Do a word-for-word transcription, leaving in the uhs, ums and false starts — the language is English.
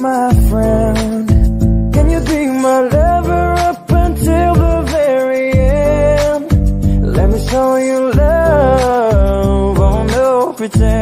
my friend? Can you be my lover up until the very end? Let me show you love, oh no pretend.